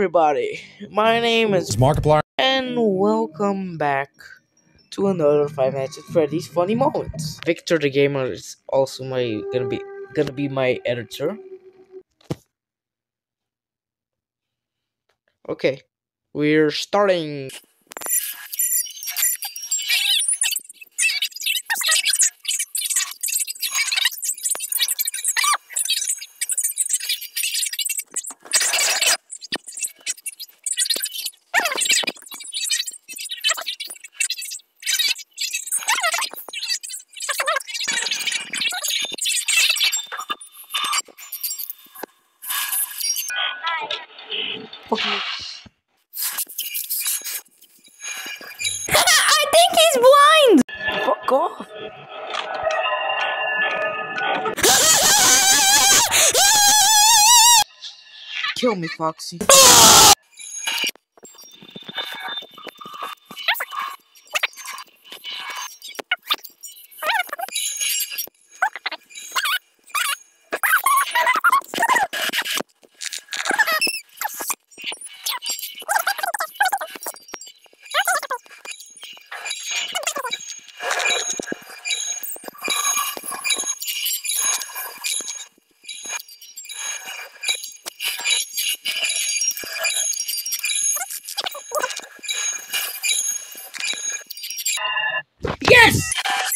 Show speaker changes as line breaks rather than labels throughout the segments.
everybody, my name is
Markiplier,
and welcome back to another Five Nights at Freddy's Funny Moments. Victor the Gamer is also gonna be my editor. Okay, we're starting. Okay.
I think he's blind!
Fuck off! Kill me, Foxy. Yes!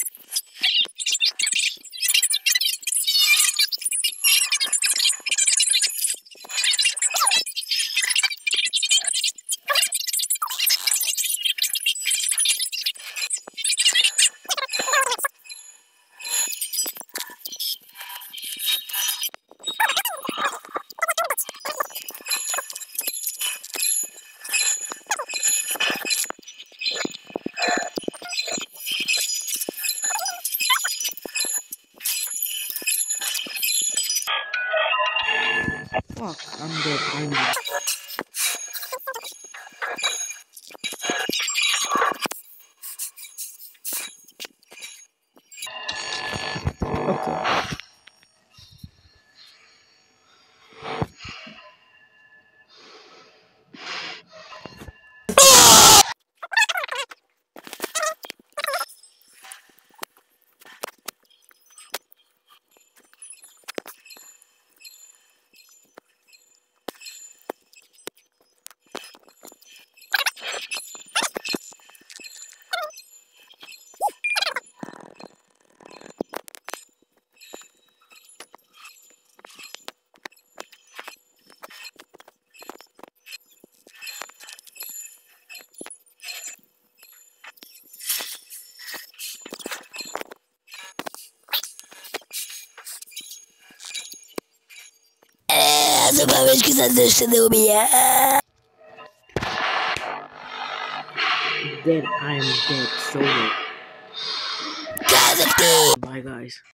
Fuck, I'm dead. I'm dead. Okay.
Zupełnie
Dead. I am dead. So dead.
Cause of the
Bye, guys.